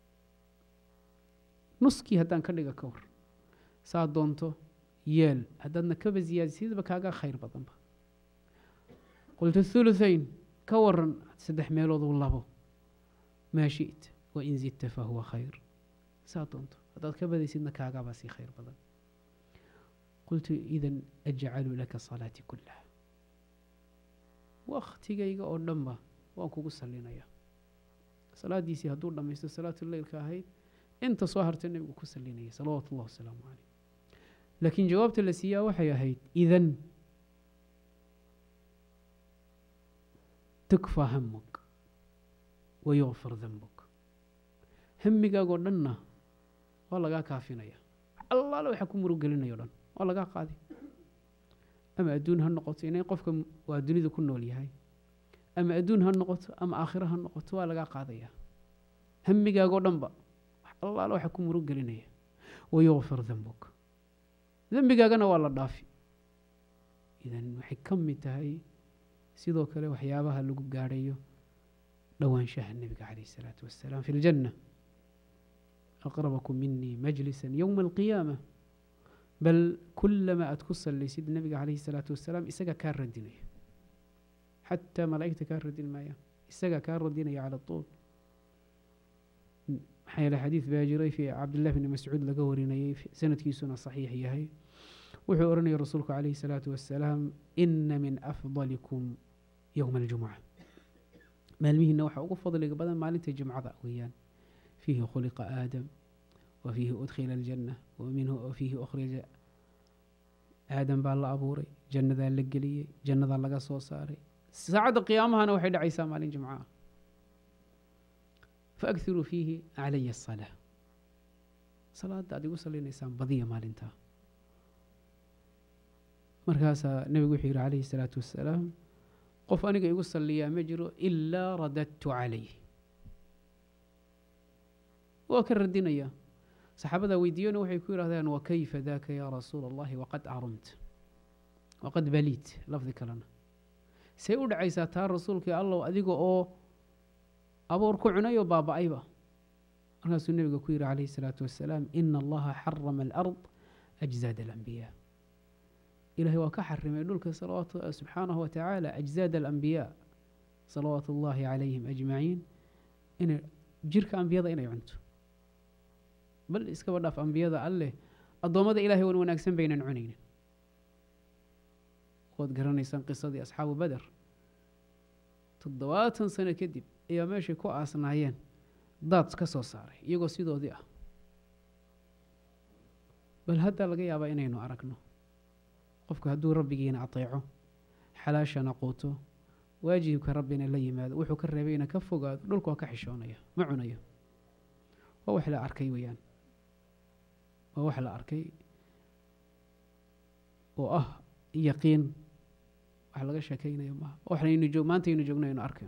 نسكي هدان كدقا كور ساعد دونتو يال هدان كبا زيادة سيد بكاقا خير بطنبا قلت الثلثين كورن سدح ميلوض والله ما شئت وإن زدت فهو خير ساعد دونتو هدان كبا سيدنا كاقا باسي خير بطن قلت إذن أجعل لك صلاتي كلها وقتي جايga oo dhanba waan kugu salinaya salaadiisi haduu dhamaysto salaatul leylka ahayd inta soo hartay nabigu ku salinaya sallallahu wasallam alayhi laakiin jawaabta la siiyaa waxay ahayd idan tukfa hammuk wa yughfar dhanbuk hammigaaga oo dhanna waa laga kaafinaya allah la waxa ku murugelinayo dhan waa laga qaadi أما أدون هالنقطة إني قفكم وأدوني كل نول يهاي أما أدون هالنقطة أما آخرها هالنقطة ولا قاضية همي جا قدام بقى الله لو حكم رجلنا ويغفر ذنبك ذنبي جا أنا والله ضافي إذا حكم متهاي سيدو كله وحيابها اللي قاريو لو أنشأ النبي عليه الصلاة والسلام في الجنة أقربكم مني مجلسا يوم القيامة بل كلما أتكسر لسيد النبي عليه الصلاة والسلام إساقا كان رديني حتى ملائكة كان ردين مايا إساقا كان رديني على الطول حيال حديث باجري في عبد الله بن مسعود لقوريني في سنة كيسونا صحيح يهي وحورني رسولك عليه الصلاة والسلام إن من أفضلكم يوم الجمعة ما الميه النوحة وفضل بدل ما لنت الجمعة ذا فيه خلق آدم وفيه أدخل الجنة وفيه أخرج آدم بالله أبوري جنة ذا اللقلية جنة ذا لقى صوصاري ساعد قيامها أنا وحيد عيسى مالين جمعة فأكثروا فيه علي الصلاة صلاة دادي وصل الإنسان بضية مالينتا مركاسا النبي وحير عليه الصلاة والسلام قف أنا يوصل لي مجر إلا رددت عليه وكرر الدين إياه صحابة ويديون وحي يقول هذا وكيف ذاك يا رسول الله وقد أعرمت وقد بليت لفظ كلنا سيقول عيسى تار رسولك يا الله وأذيقه أو أبو ركوعنا يا بابا أيوة الرسول النبي يقول عليه الصلاة والسلام إن الله حرم الأرض أجزاد الأنبياء إلهي وكحرم يقولك صلوات سبحانه وتعالى أجزاد الأنبياء صلوات الله عليهم أجمعين إن جيرك أنبياء إنا يعنتو بل إسكا وداف أنبياء الله الضوامد إلهي وناكسن بين عنين قد قرنيسان قصة أصحاب بدر تضوات سنة كدب إيا ماشي كو آسنايين دات كسو صاري يقو سيدو دي بل هدا لقى يابا إنينو أركنو قفك هدو ربي جينا أطيعه حلاشا نقوته واجيبك ربنا اللي ماذا وحو كربينا كفو قاد لولكو كحشونيا معونيا ووحلا أركي ويان ووحلا أركي يقين وحلا شكينا يومها وحلا ينجو ما أنت ينجونا ينأركينا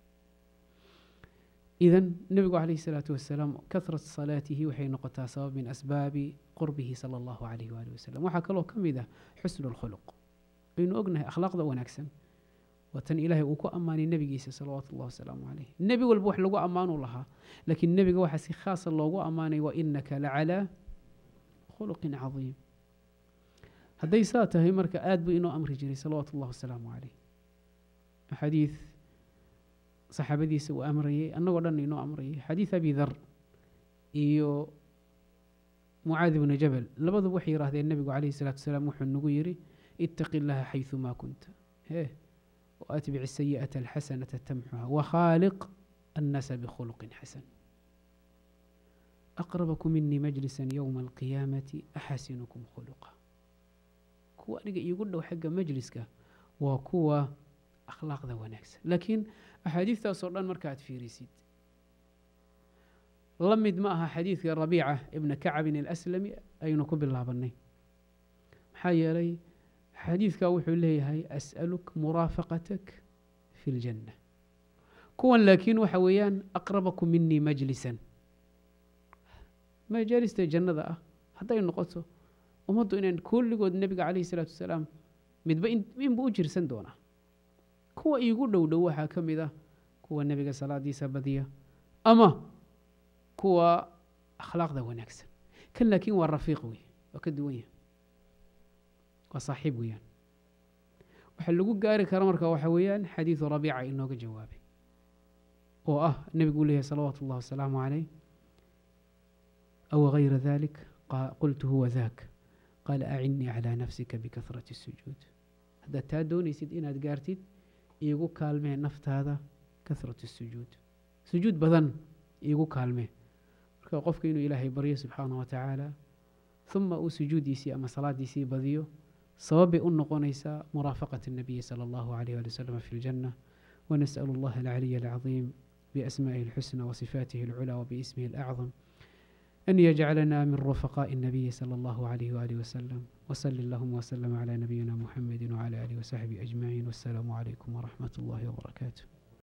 إذن النبي عليه الصلاة والسلام كثرة صلاته وحي نقطة سبب من أسباب قربه صلى الله عليه وآله وسلم وحكى له كم إذا حسن الخلق aynu ognahay akhlaaqda wanaagsan watan ilaahay uu ku ammaanay nabigiisa salawaatullahi wasalaamu calayh nebi walba wax lagu ammaanuu lahaa laakiin nebiga waxaa si khaasa loogu ammaanay wa innaka lacalaa khuluqin cadiim hadday saa tahay marka aad buu inoo amri jiray salawaatullahi wasalaamu calayh xadiid saxaabadiisa uu amrayay annagoo dhan inoo amrayay xadiid abi dar iyo mucaad ibnu jabal labaduba waxay yidhaahdeen nebigu calayhi salaatu wasalaam wuxuu nagu yidhi ittaqi llaha xayثumaa kunta وأتبع السيئة الحسنة تمحها وخالق الناس بخلق حسن أقربكم مني مجلسا يوم القيامة أحسنكم خلقا كوا يقول له حق مجلسك وكوا أخلاق ذا ونكس لكن أحاديث صوران مركات في ريسيد لمد معها حديث ربيعة ابن كعب الأسلمي أين كبر الله بني حي لي حديثك وحو ليهي أسألك مرافقتك في الجنة كون لكن وحويان أقربكم مني مجلسا ما جالست الجنة ذا حتى ينقصه ومضوا إن كل قد النبي عليه الصلاة والسلام مين بوجر سندونا كوا يقول لو دوحا كم ذا كوا النبي صلاة دي سبدية أما كوا أخلاق ذا ونكس كان لكن والرفيقوي وكدوية وصاحب ويان وحلقوا قاري كرمرك وحويان حديث ربيعة إنه جوابي النبي يقول له صلوات الله وسلامه عليه أو غير ذلك قلت هو ذاك قال أعني على نفسك بكثرة السجود هذا تادون يسيد إن أدقارتid يقول كالمه نفت هذا كثرة السجود سجود بدن يقول كالمه قفك إنه إلهي بريه سبحانه وتعالى ثم سجوديسي أما صلاتيسي بديو صواب النقونيسا مرافقة النبي صلى الله عليه وسلم في الجنة ونسأل الله العلي العظيم بأسمائه الحسنى وصفاته العلى وباسمه الأعظم أن يجعلنا من رفقاء النبي صلى الله عليه وآله وسلم وصل اللهم وسلم على نبينا محمد وعلى آله وصحبه أجمعين والسلام عليكم ورحمة الله وبركاته.